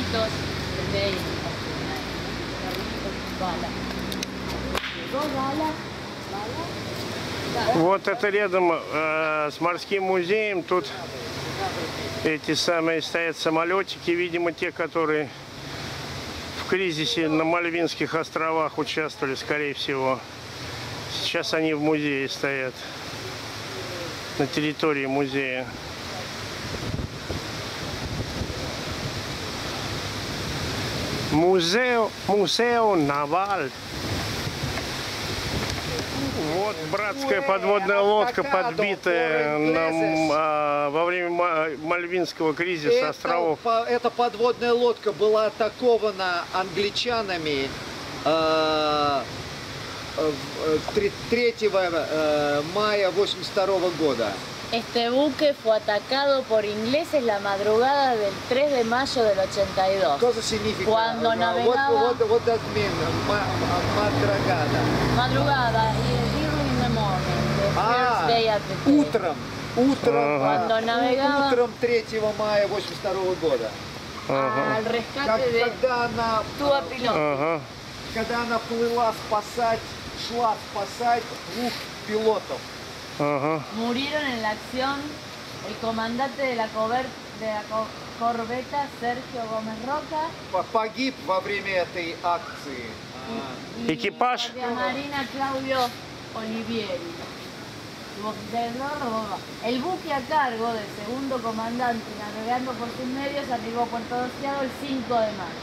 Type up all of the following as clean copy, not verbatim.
Carritos, Вот это рядом с морским музеем. Тут эти самые стоят самолетики, видимо, те, которые в кризисе на Мальвинских островах участвовали, скорее всего. Сейчас они в музее стоят, на территории музея. Музео Наваль. Вот братская подводная лодка, подбитая во время Мальвинского кризиса островов. Эта подводная лодка была атакована англичанами 3 мая 1982 года. Este buque fue atacado por ingleses la madrugada del 3 de mayo del 82. Cosa significa? Cuando navegaba... What that mean? Madrugada. Madrugada, early in the morning, the first day at the day. Утром, Cuando navegaba... утром 3 мая 1982 года. Al rescate de Tua Piloto. Когда она шла спасать 2 пилотов. Murieron en la acción el comandante de la corbeta Sergio Gómez Roca. Погиб во время этой акции. Экипаж. Marina Claudio Olivieri. El buque a cargo del segundo comandante navegando por sus medios arribó a Puerto Deseado el 5 de mayo.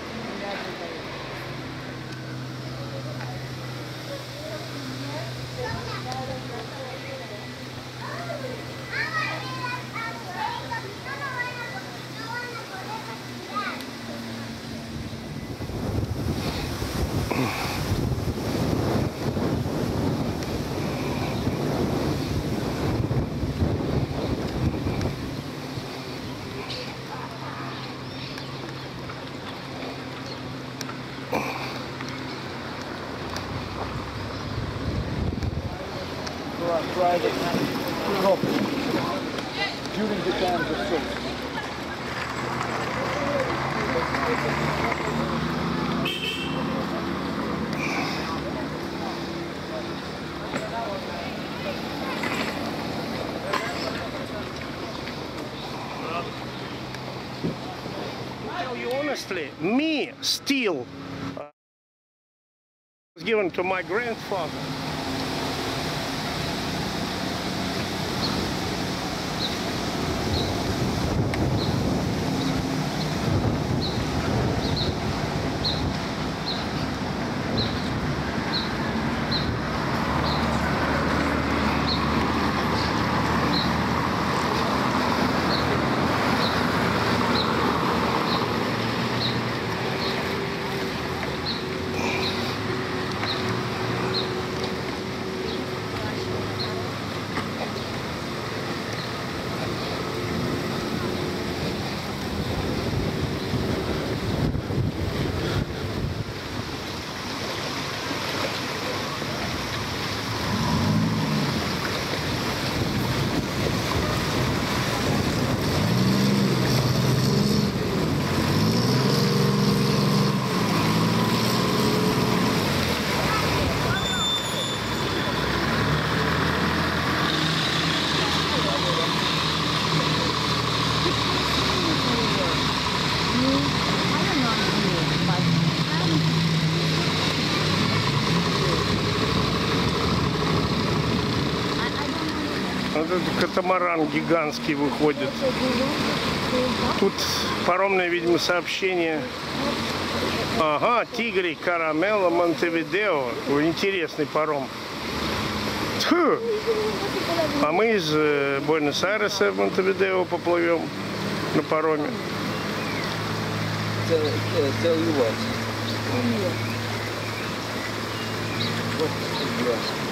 Private property during the time of the search. Tell you honestly, me still was given to my grandfather. Вот этот катамаран гигантский выходит. Тут паромное, видимо, сообщение. Ага, Тигри, Карамела, Монтевидео. Интересный паром. Тьфу. А мы из Буэнос-Айреса в Монтевидео поплывем на пароме. Tell you what.